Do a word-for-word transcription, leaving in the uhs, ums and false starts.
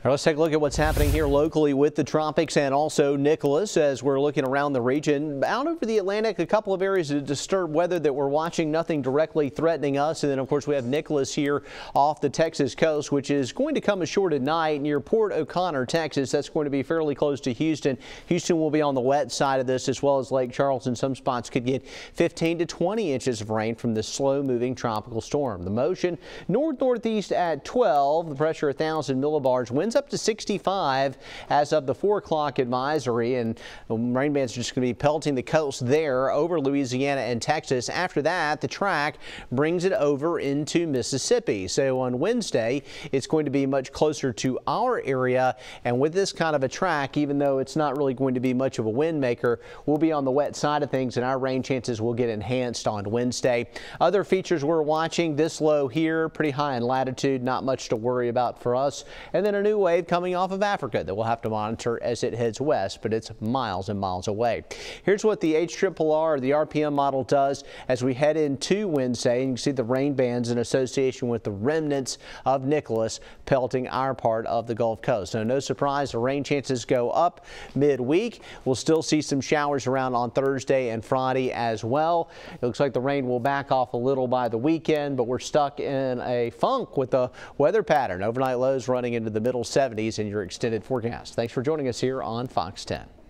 All right, let's take a look at what's happening here locally with the tropics and also Nicholas as we're looking around the region. Out over the Atlantic, a couple of areas of disturbed weather that we're watching, nothing directly threatening us. And then, of course, we have Nicholas here off the Texas coast, which is going to come ashore tonight near Port O'Connor, Texas. That's going to be fairly close to Houston. Houston will be on the wet side of this, as well as Lake Charles. In some spots could get fifteen to twenty inches of rain from this slow-moving tropical storm. The motion north-northeast at twelve. The pressure one thousand millibars. Winds up to sixty-five as of the four o'clock advisory, and rain bands are just going to be pelting the coast there over Louisiana and Texas. After that, the track brings it over into Mississippi. So on Wednesday, it's going to be much closer to our area, and with this kind of a track, even though it's not really going to be much of a wind maker, we'll be on the wet side of things, and our rain chances will get enhanced on Wednesday. Other features we're watching, this low here, pretty high in latitude, not much to worry about for us, and then a new wave coming off of Africa that we'll have to monitor as it heads west, but it's miles and miles away. Here's what the H R R R, the R P M model, does as we head into Wednesday. And you can see the rain bands in association with the remnants of Nicholas pelting our part of the Gulf Coast. So no surprise, the rain chances go up midweek. We'll still see some showers around on Thursday and Friday as well. It looks like the rain will back off a little by the weekend, but we're stuck in a funk with the weather pattern. Overnight lows running into the middle seventies in your extended forecast. Thanks for joining us here on Fox ten.